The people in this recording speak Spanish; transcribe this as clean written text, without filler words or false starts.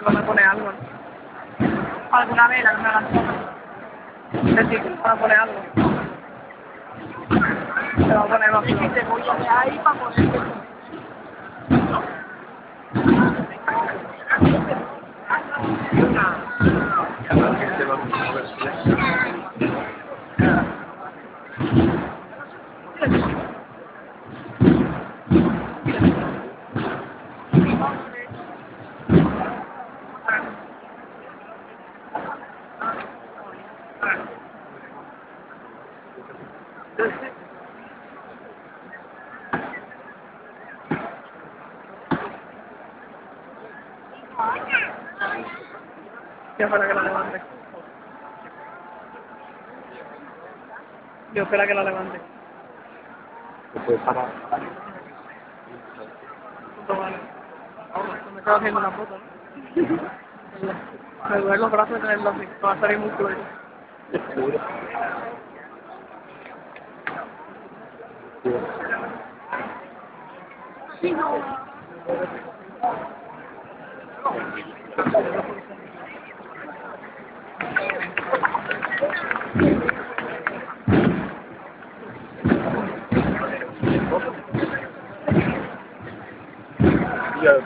me pone algo. Alguna vela, no me hagan fotos. Sí, me va a poner algo. Se va a poner más. Y si te voy a de ahí para ponerte. Yo espera que la levante. Yo espera que la levante. Puedes parar. Punto vale. Me estaba haciendo una foto, ¿no? Me duelen los brazos de tenerlo así. Me va a salir músculo. Ya,